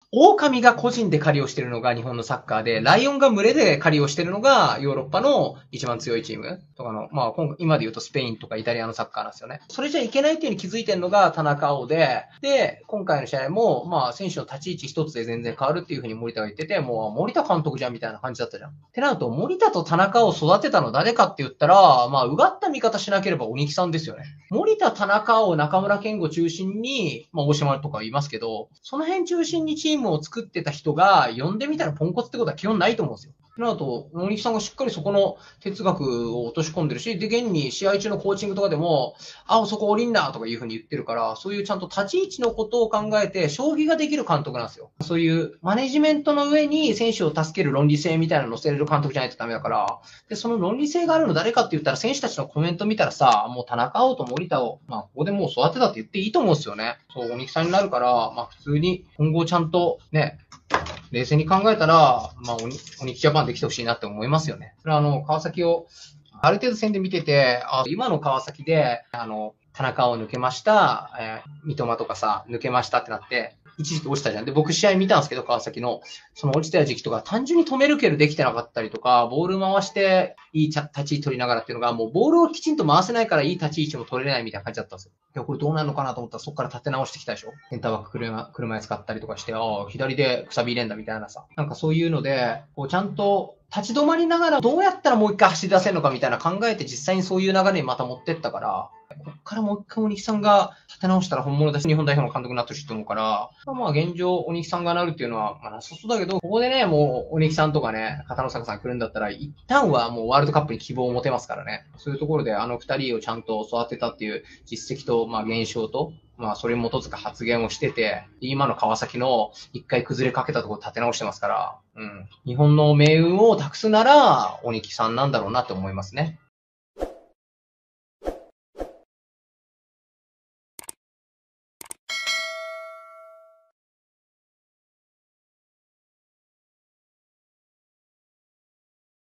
狼が個人で狩りをしてるのが日本のサッカーで、ライオンが群れで狩りをしてるのがヨーロッパの一番強いチームとかの、まあ今で言うとスペインとかイタリアのサッカーなんですよね。それじゃいけないっていう風に気づいてるのが田中碧で、今回の試合も、まあ選手の立ち位置一つで全然変わるっていう風に森田が言ってて、もう森田監督じゃんみたいな感じだったじゃん。ってなると、森田と田中を育てたの誰かって言ったら、まあうがった見方しなければ鬼木さんですよね。森田、田中を中村健吾中心に、まあ大島とか言いますけど、その辺中心にチームを作ってた人が呼んでみたらポンコツってことは基本ないと思うんですよ。その後、森木さんがしっかりそこの哲学を落とし込んでるし、で、現に試合中のコーチングとかでも、あ、そこ降りんなとかいう風に言ってるから、そういうちゃんと立ち位置のことを考えて、将棋ができる監督なんですよ。そういうマネジメントの上に選手を助ける論理性みたいなのを乗せれる監督じゃないとダメだから、で、その論理性があるの誰かって言ったら、選手たちのコメント見たらさ、もう田中碧と森田を、まあ、ここでもう育てたって言っていいと思うんですよね。そう、鬼木さんになるから、まあ、普通に今後ちゃんとね、冷静に考えたら、まあ、鬼木ジャパンできてほしいなって思いますよね。それは川崎を、ある程度戦で見てて、今の川崎で、田中を抜けました、三笘とかさ、抜けましたってなって、一時期落ちたじゃん。で、僕試合見たんですけど、川崎の、その落ちた時期とか、単純に止めるけどできてなかったりとか、ボール回して、いい立ち位置取りながらっていうのが、もうボールをきちんと回せないからいい立ち位置も取れないみたいな感じだったんですよ。いや、これどうなるのかなと思ったら、そこから立て直してきたでしょ。センターバック車へ使ったりとかして、左でくさび入れんだみたいなさ。なんかそういうので、こうちゃんと、立ち止まりながらどうやったらもう一回走り出せるのかみたいな考えて実際にそういう流れにまた持ってったから、こっからもう一回鬼木さんが立て直したら本物だし日本代表の監督になってほしいと思うから、まあ現状鬼木さんがなるっていうのは、まあなさそうだけど、ここでね、もう鬼木さんとかね、片野坂さん来るんだったら、一旦はもうワールドカップに希望を持てますからね。そういうところで二人をちゃんと育てたっていう実績と、まあ現象と、まあ、それに基づく発言をしてて、今の川崎の一回崩れかけたところ立て直してますから、日本の命運を託すなら、鬼木さんなんだろうなって思いますね。